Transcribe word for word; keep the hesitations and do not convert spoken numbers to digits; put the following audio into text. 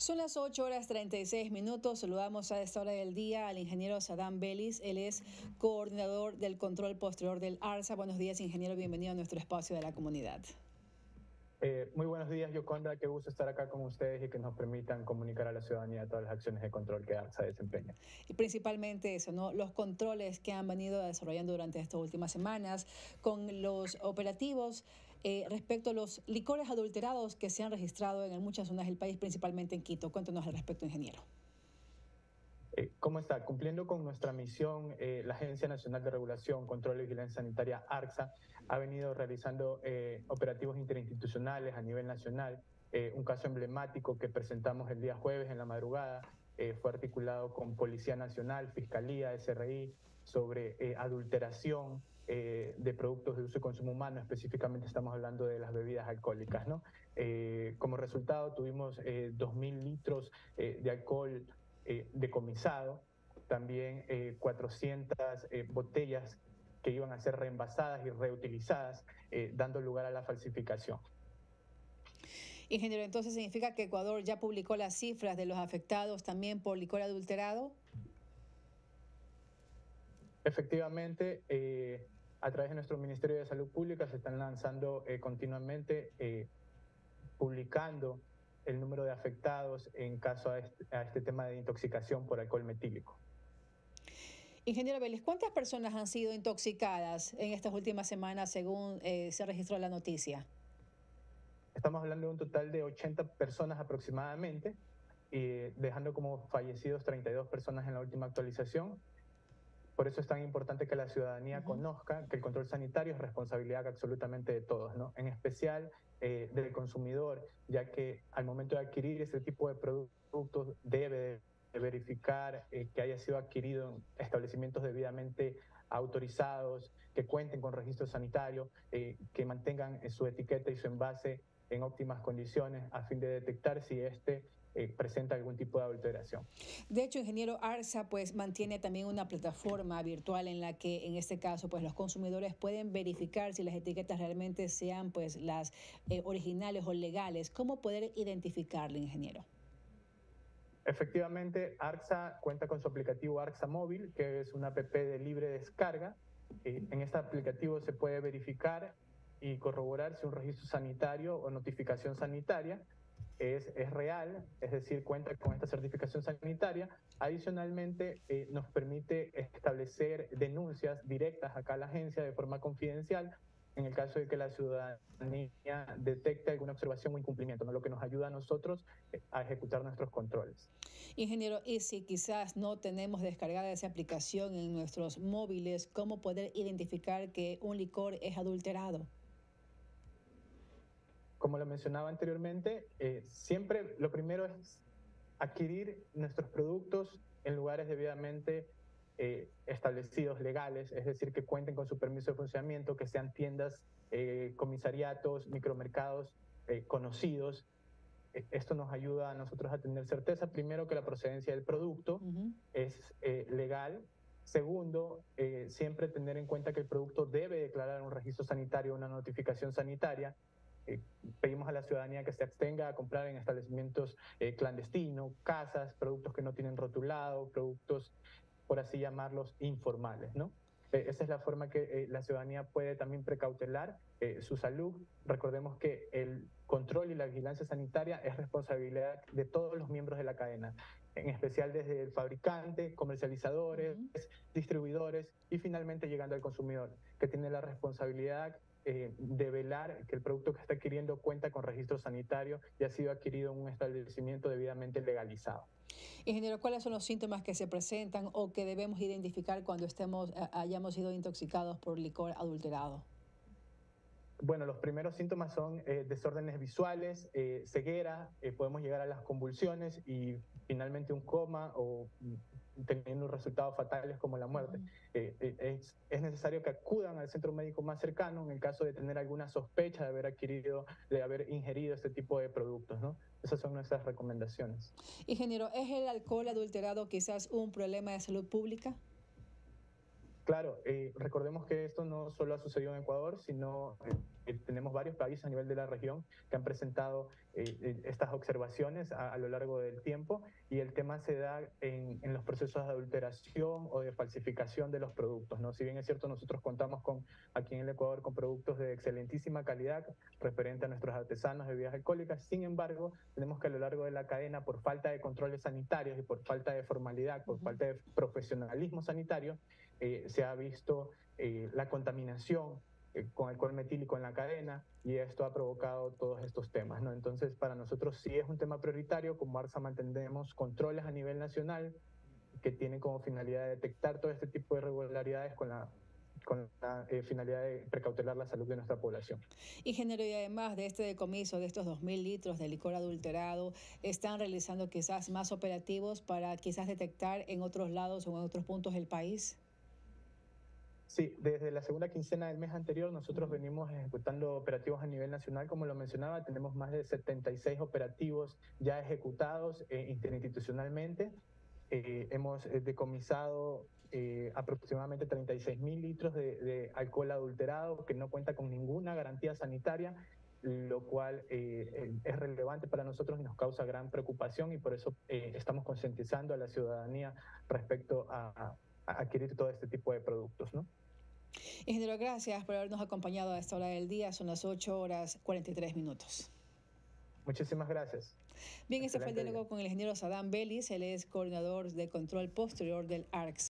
Son las ocho horas treinta y seis minutos. Saludamos a esta hora del día al ingeniero Sadam Vélez. Él es coordinador del control posterior del ARSA. Buenos días, ingeniero. Bienvenido a nuestro espacio de la comunidad. Eh, muy buenos días, Yoconda. Qué gusto estar acá con ustedes y que nos permitan comunicar a la ciudadanía todas las acciones de control que ARSA desempeña. Y principalmente eso, ¿no? Los controles que han venido desarrollando durante estas últimas semanas con los operativos eh, respecto a los licores adulterados que se han registrado en muchas zonas del país, principalmente en Quito. Cuéntanos al respecto, ingeniero. Eh, ¿Cómo está? Cumpliendo con nuestra misión, eh, la Agencia Nacional de Regulación, Control y Vigilancia Sanitaria, ARSA, ha venido realizando eh, operativos interinstitucionales a nivel nacional. Eh, un caso emblemático que presentamos el día jueves en la madrugada eh, fue articulado con Policía Nacional, Fiscalía, S R I, sobre eh, adulteración eh, de productos de uso y consumo humano. Específicamente estamos hablando de las bebidas alcohólicas, ¿no? Eh, como resultado tuvimos eh, dos mil litros eh, de alcohol Eh, decomisado, también eh, cuatrocientas eh, botellas que iban a ser reenvasadas y reutilizadas, eh, dando lugar a la falsificación. Ingeniero, entonces significa que Ecuador ya publicó las cifras de los afectados también por licor adulterado. Efectivamente, eh, a través de nuestro Ministerio de Salud Pública se están lanzando eh, continuamente, eh, publicando el número de afectados en caso a este, a este tema de intoxicación por alcohol metílico. Ingeniero Vélez, ¿cuántas personas han sido intoxicadas en estas últimas semanas según eh, se registró la noticia? Estamos hablando de un total de ochenta personas aproximadamente, eh, dejando como fallecidos treinta y dos personas en la última actualización. Por eso es tan importante que la ciudadanía uh-huh. conozca que el control sanitario es responsabilidad absolutamente de todos, ¿no? En especial eh, del consumidor, ya que al momento de adquirir ese tipo de productos debe de verificar eh, que haya sido adquirido en establecimientos debidamente autorizados, que cuenten con registro sanitario, eh, que mantengan su etiqueta y su envase en óptimas condiciones a fin de detectar si este eh, presenta algún tipo de adulteración. De hecho, ingeniero, ARSA pues mantiene también una plataforma virtual en la que en este caso pues los consumidores pueden verificar si las etiquetas realmente sean pues las eh, originales o legales. ¿Cómo poder identificarlo, ingeniero? Efectivamente, ARSA cuenta con su aplicativo ARSA Móvil, que es una app de libre descarga. Eh, en este aplicativo se puede verificar y corroborar si un registro sanitario o notificación sanitaria es, es real, es decir, cuenta con esta certificación sanitaria. Adicionalmente, eh, nos permite establecer denuncias directas acá a la agencia de forma confidencial en el caso de que la ciudadanía detecte alguna observación o incumplimiento, ¿no? Lo que nos ayuda a nosotros a ejecutar nuestros controles. Ingeniero, y si quizás no tenemos descargada esa aplicación en nuestros móviles, ¿cómo poder identificar que un licor es adulterado? Como lo mencionaba anteriormente, eh, siempre lo primero es adquirir nuestros productos en lugares debidamente eh, establecidos, legales, es decir, que cuenten con su permiso de funcionamiento, que sean tiendas, eh, comisariatos, micromercados eh, conocidos. Esto nos ayuda a nosotros a tener certeza, primero, que la procedencia del producto uh-huh. es eh, legal. Segundo, eh, siempre tener en cuenta que el producto debe declarar un registro sanitario, una notificación sanitaria. Eh, pedimos a la ciudadanía que se abstenga a comprar en establecimientos eh, clandestinos, casas, productos que no tienen rotulado, productos, por así llamarlos, informales, ¿no? Eh, esa es la forma que eh, la ciudadanía puede también precautelar eh, su salud. Recordemos que el control y la vigilancia sanitaria es responsabilidad de todos los miembros de la cadena, en especial desde el fabricante, comercializadores, uh-huh. distribuidores y finalmente llegando al consumidor, que tiene la responsabilidad Eh, de velar que el producto que está adquiriendo cuenta con registro sanitario y ha sido adquirido en un establecimiento debidamente legalizado. Ingeniero, ¿cuáles son los síntomas que se presentan o que debemos identificar cuando estemos, hayamos sido intoxicados por licor adulterado? Bueno, los primeros síntomas son eh, desórdenes visuales, eh, ceguera, eh, podemos llegar a las convulsiones y finalmente un coma o teniendo resultados fatales como la muerte. Uh-huh. eh, eh, es, es necesario que acudan al centro médico más cercano en el caso de tener alguna sospecha de haber adquirido, de haber ingerido este tipo de productos, ¿no? Esas son nuestras recomendaciones. Ingeniero, ¿es el alcohol adulterado quizás un problema de salud pública? Claro, eh, recordemos que esto no solo ha sucedido en Ecuador, sino Eh, tenemos varios países a nivel de la región que han presentado eh, estas observaciones a, a lo largo del tiempo, y el tema se da en, en los procesos de adulteración o de falsificación de los productos, ¿no? Si bien es cierto, nosotros contamos con, aquí en el Ecuador, con productos de excelentísima calidad referente a nuestros artesanos de bebidas alcohólicas. Sin embargo, tenemos que a lo largo de la cadena, por falta de controles sanitarios y por falta de formalidad, por falta de profesionalismo sanitario, eh, se ha visto eh, la contaminación eh, con alcohol metílico en la cadena, y esto ha provocado todos estos temas, ¿no? Entonces, para nosotros sí es un tema prioritario. Como ARSA mantendemos controles a nivel nacional que tienen como finalidad de detectar todo este tipo de irregularidades con la con la eh, finalidad de precautelar la salud de nuestra población. Ingeniero, y además de este decomiso de estos dos mil litros de licor adulterado, ¿están realizando quizás más operativos para quizás detectar en otros lados o en otros puntos del país? Sí, desde la segunda quincena del mes anterior nosotros venimos ejecutando operativos a nivel nacional. Como lo mencionaba, tenemos más de setenta y seis operativos ya ejecutados eh, interinstitucionalmente. Eh, hemos eh, decomisado eh, aproximadamente treinta y seis mil litros de, de alcohol adulterado que no cuenta con ninguna garantía sanitaria, lo cual eh, es relevante para nosotros y nos causa gran preocupación, y por eso eh, estamos concientizando a la ciudadanía respecto a, a adquirir todo este tipo de productos, ¿no? Ingeniero, gracias por habernos acompañado a esta hora del día. Son las ocho horas cuarenta y tres minutos. Muchísimas gracias. Bien, este fue el Excelente diálogo día. con el ingeniero Sadam Bellis. Él es coordinador de control posterior del A R C S.